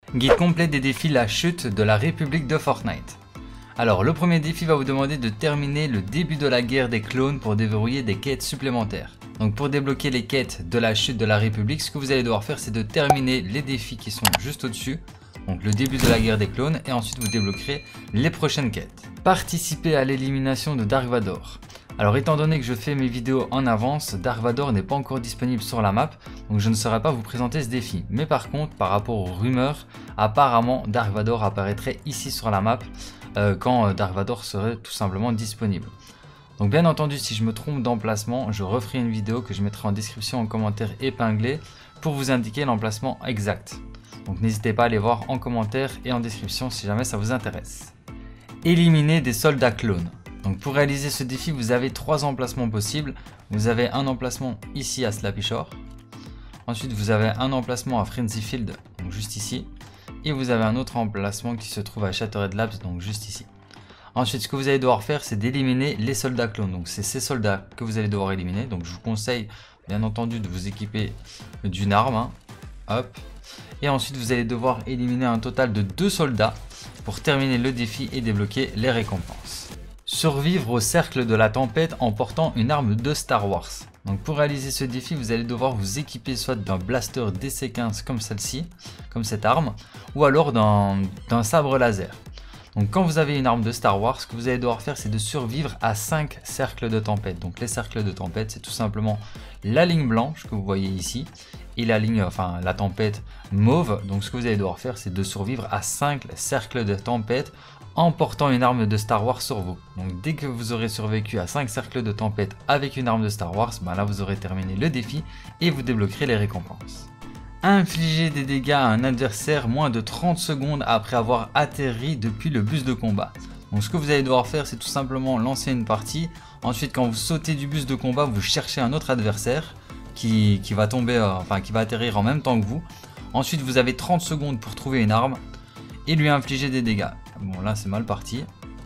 Guide complet des défis La Chute de la République de Fortnite. Alors le premier défi va vous demander de terminer le début de la guerre des clones pour déverrouiller des quêtes supplémentaires. Donc pour débloquer les quêtes de la chute de la République, ce que vous allez devoir faire c'est de terminer les défis qui sont juste au-dessus. Donc le début de la guerre des clones et ensuite vous débloquerez les prochaines quêtes. Participer à l'élimination de Dark Vador. Alors étant donné que je fais mes vidéos en avance, Dark Vador n'est pas encore disponible sur la map, donc je ne saurais pas vous présenter ce défi. Mais par contre, par rapport aux rumeurs, apparemment Dark Vador apparaîtrait ici sur la map quand Dark Vador serait tout simplement disponible. Donc bien entendu, si je me trompe d'emplacement, je referai une vidéo que je mettrai en description en commentaire épinglé pour vous indiquer l'emplacement exact. Donc n'hésitez pas à aller voir en commentaire et en description si jamais ça vous intéresse. Éliminer des soldats clones. Donc pour réaliser ce défi, vous avez 3 emplacements possibles. Vous avez un emplacement ici à Slappy Shore. Ensuite, vous avez un emplacement à Frenzy Field, donc juste ici. Et vous avez un autre emplacement qui se trouve à Shattered Labs, donc juste ici. Ensuite, ce que vous allez devoir faire, c'est d'éliminer les soldats clones. Donc c'est ces soldats que vous allez devoir éliminer. Donc je vous conseille, bien entendu, de vous équiper d'une arme. Hop. Et ensuite, vous allez devoir éliminer un total de 2 soldats pour terminer le défi et débloquer les récompenses. Survivre au cercle de la tempête en portant une arme de Star Wars. Donc pour réaliser ce défi, vous allez devoir vous équiper soit d'un blaster DC-15 comme celle-ci, comme cette arme, ou alors d'un sabre laser. Donc quand vous avez une arme de Star Wars, ce que vous allez devoir faire, c'est de survivre à 5 cercles de tempête. Donc les cercles de tempête, c'est tout simplement la ligne blanche que vous voyez ici et la ligne, la tempête mauve. Donc ce que vous allez devoir faire, c'est de survivre à 5 cercles de tempête en portant une arme de Star Wars sur vous. Donc dès que vous aurez survécu à 5 cercles de tempête avec une arme de Star Wars, là vous aurez terminé le défi et vous débloquerez les récompenses. Infliger des dégâts à un adversaire moins de 30 secondes après avoir atterri depuis le bus de combat. Donc ce que vous allez devoir faire, c'est tout simplement lancer une partie. Ensuite, quand vous sautez du bus de combat, vous cherchez un autre adversaire qui va tomber, qui va atterrir en même temps que vous. Ensuite, vous avez 30 secondes pour trouver une arme et lui infliger des dégâts. Bon, là c'est mal parti.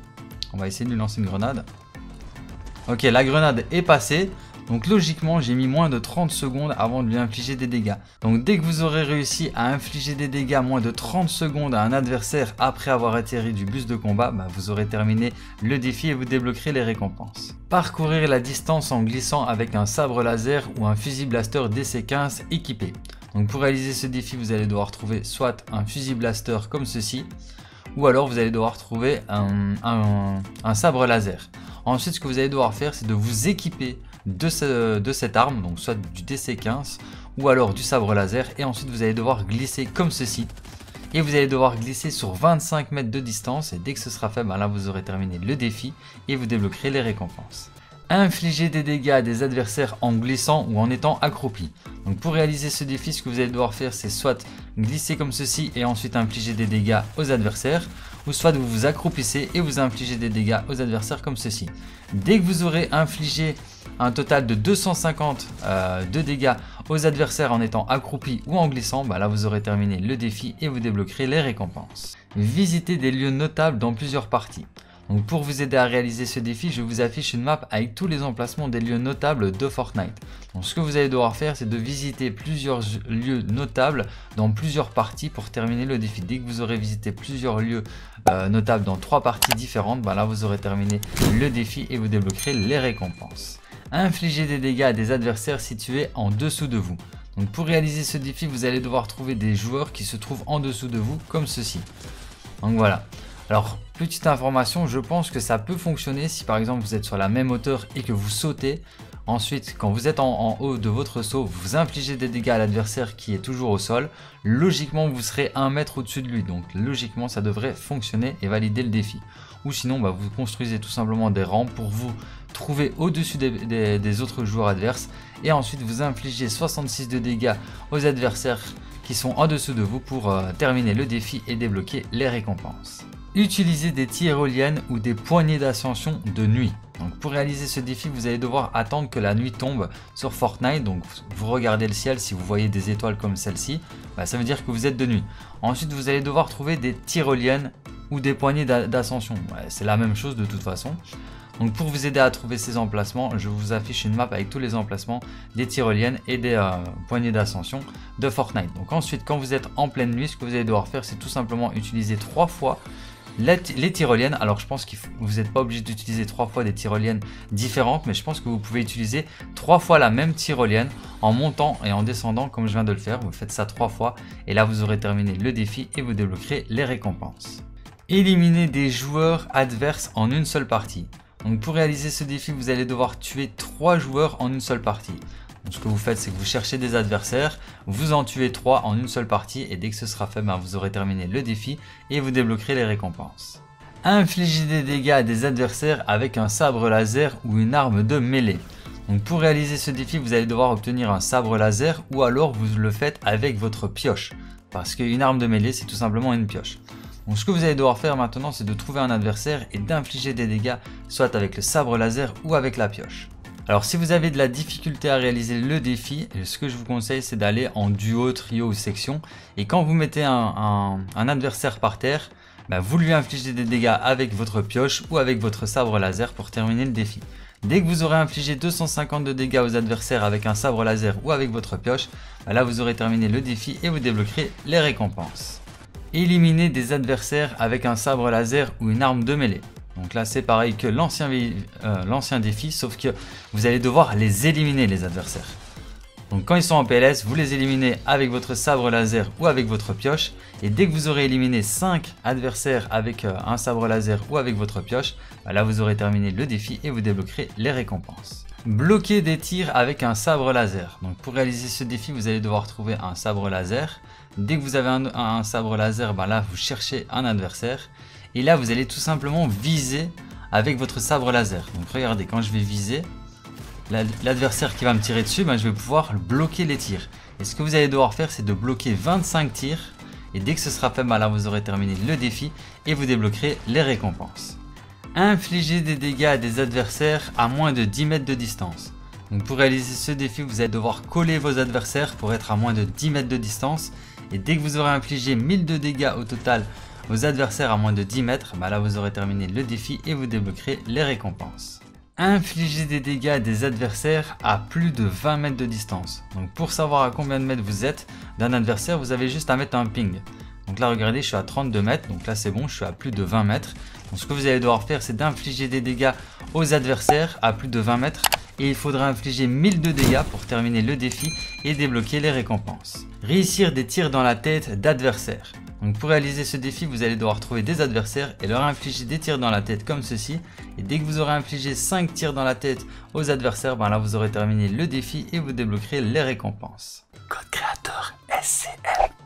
On va essayer de lui lancer une grenade. Ok, la grenade est passée. Donc logiquement, j'ai mis moins de 30 secondes avant de lui infliger des dégâts. Donc dès que vous aurez réussi à infliger des dégâts moins de 30 secondes à un adversaire après avoir atterri du bus de combat, vous aurez terminé le défi et vous débloquerez les récompenses. Parcourir la distance en glissant avec un sabre laser ou un fusil blaster DC-15 équipé. Donc pour réaliser ce défi, vous allez devoir trouver soit un fusil blaster comme ceci, ou alors vous allez devoir trouver un sabre laser. Ensuite, ce que vous allez devoir faire, c'est de vous équiper de cette arme, donc soit du DC-15 ou alors du sabre laser, et ensuite vous allez devoir glisser comme ceci et vous allez devoir glisser sur 25 mètres de distance et dès que ce sera fait, là vous aurez terminé le défi et vous débloquerez les récompenses. Infliger des dégâts à des adversaires en glissant ou en étant accroupi. Donc pour réaliser ce défi, ce que vous allez devoir faire, c'est soit glisser comme ceci et ensuite infliger des dégâts aux adversaires, ou soit vous vous accroupissez et vous infligez des dégâts aux adversaires comme ceci. Dès que vous aurez infligé un total de 250 de dégâts aux adversaires en étant accroupi ou en glissant, là vous aurez terminé le défi et vous débloquerez les récompenses. Visiter des lieux notables dans plusieurs parties. Donc pour vous aider à réaliser ce défi, je vous affiche une map avec tous les emplacements des lieux notables de Fortnite. Donc ce que vous allez devoir faire, c'est de visiter plusieurs lieux notables dans plusieurs parties pour terminer le défi. Dès que vous aurez visité plusieurs lieux notables dans 3 parties différentes, là vous aurez terminé le défi et vous débloquerez les récompenses. Infliger des dégâts à des adversaires situés en dessous de vous. Donc pour réaliser ce défi, vous allez devoir trouver des joueurs qui se trouvent en dessous de vous comme ceci. Donc voilà. Alors, petite information, je pense que ça peut fonctionner si par exemple vous êtes sur la même hauteur et que vous sautez. Ensuite, quand vous êtes en haut de votre saut, vous infligez des dégâts à l'adversaire qui est toujours au sol. Logiquement, vous serez 1 mètre au-dessus de lui. Donc logiquement, ça devrait fonctionner et valider le défi. Ou sinon, vous construisez tout simplement des rampes pour vous trouver au-dessus des autres joueurs adverses. Et ensuite, vous infligez 66 de dégâts aux adversaires qui sont en dessous de vous pour terminer le défi et débloquer les récompenses. Utiliser des tyroliennes ou des poignées d'ascension de nuit. Donc pour réaliser ce défi, vous allez devoir attendre que la nuit tombe sur Fortnite. Donc vous regardez le ciel, si vous voyez des étoiles comme celle-ci, ça veut dire que vous êtes de nuit. Ensuite, vous allez devoir trouver des tyroliennes ou des poignées d'ascension. C'est la même chose de toute façon. Donc pour vous aider à trouver ces emplacements, je vous affiche une map avec tous les emplacements des tyroliennes et des poignées d'ascension de Fortnite. Donc ensuite, quand vous êtes en pleine nuit, ce que vous allez devoir faire, c'est tout simplement utiliser 3 fois les tyroliennes. Alors je pense que vous n'êtes pas obligé d'utiliser 3 fois des tyroliennes différentes, mais je pense que vous pouvez utiliser 3 fois la même tyrolienne en montant et en descendant comme je viens de le faire. Vous faites ça 3 fois et là vous aurez terminé le défi et vous débloquerez les récompenses. Éliminer des joueurs adverses en une seule partie. Donc pour réaliser ce défi, vous allez devoir tuer 3 joueurs en une seule partie. Donc ce que vous faites, c'est que vous cherchez des adversaires, vous en tuez 3 en une seule partie et dès que ce sera fait, vous aurez terminé le défi et vous débloquerez les récompenses. Infliger des dégâts à des adversaires avec un sabre laser ou une arme de mêlée. Donc pour réaliser ce défi, vous allez devoir obtenir un sabre laser ou alors vous le faites avec votre pioche. Parce qu'une arme de mêlée, c'est tout simplement une pioche. Donc ce que vous allez devoir faire maintenant, c'est de trouver un adversaire et d'infliger des dégâts soit avec le sabre laser ou avec la pioche. Alors si vous avez de la difficulté à réaliser le défi, ce que je vous conseille, c'est d'aller en duo, trio ou section. Et quand vous mettez un adversaire par terre, vous lui infligez des dégâts avec votre pioche ou avec votre sabre laser pour terminer le défi. Dès que vous aurez infligé 250 de dégâts aux adversaires avec un sabre laser ou avec votre pioche, là vous aurez terminé le défi et vous débloquerez les récompenses. Éliminer des adversaires avec un sabre laser ou une arme de mêlée. Donc là c'est pareil que l'ancien défi, sauf que vous allez devoir les éliminer les adversaires. Donc quand ils sont en PLS, vous les éliminez avec votre sabre laser ou avec votre pioche. Et dès que vous aurez éliminé 5 adversaires avec un sabre laser ou avec votre pioche, là vous aurez terminé le défi et vous débloquerez les récompenses. Bloquer des tirs avec un sabre laser. Donc pour réaliser ce défi, vous allez devoir trouver un sabre laser. Dès que vous avez un sabre laser, là vous cherchez un adversaire. Et là vous allez tout simplement viser avec votre sabre laser. Donc regardez, quand je vais viser, l'adversaire qui va me tirer dessus, je vais pouvoir bloquer les tirs. Et ce que vous allez devoir faire, c'est de bloquer 25 tirs. Et dès que ce sera fait, là vous aurez terminé le défi et vous débloquerez les récompenses. Infliger des dégâts à des adversaires à moins de 10 mètres de distance. Donc pour réaliser ce défi, vous allez devoir coller vos adversaires pour être à moins de 10 mètres de distance. Et dès que vous aurez infligé 1000 de dégâts au total aux adversaires à moins de 10 mètres, là vous aurez terminé le défi et vous débloquerez les récompenses. Infliger des dégâts à des adversaires à plus de 20 mètres de distance. Donc pour savoir à combien de mètres vous êtes d'un adversaire, vous avez juste à mettre un ping. Donc là regardez, je suis à 32 mètres, donc là c'est bon, je suis à plus de 20 mètres. Donc ce que vous allez devoir faire, c'est d'infliger des dégâts aux adversaires à plus de 20 mètres. Et il faudra infliger 1000 de dégâts pour terminer le défi et débloquer les récompenses. Réussir des tirs dans la tête d'adversaires. Donc pour réaliser ce défi, vous allez devoir trouver des adversaires et leur infliger des tirs dans la tête comme ceci. Et dès que vous aurez infligé 5 tirs dans la tête aux adversaires, là vous aurez terminé le défi et vous débloquerez les récompenses. Code créateur SCL.